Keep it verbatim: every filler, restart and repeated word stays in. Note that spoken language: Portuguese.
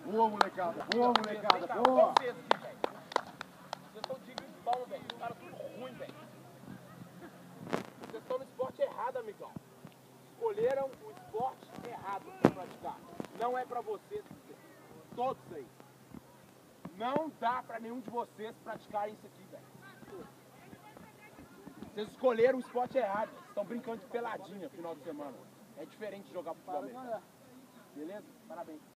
Boa, molecada. Boa, molecada. Boa. Vocês aqui, velho. Vocês estão de bom, velho. Os caras tudo ruim, velho. Vocês estão no esporte errado, amigão. Escolheram o esporte errado pra praticar. Não é pra vocês, todos aí. Não dá pra nenhum de vocês praticarem isso aqui, velho. Vocês escolheram o esporte errado. Vocês estão brincando de peladinha no final de semana. É diferente de jogar futebol americano. Beleza? Parabéns.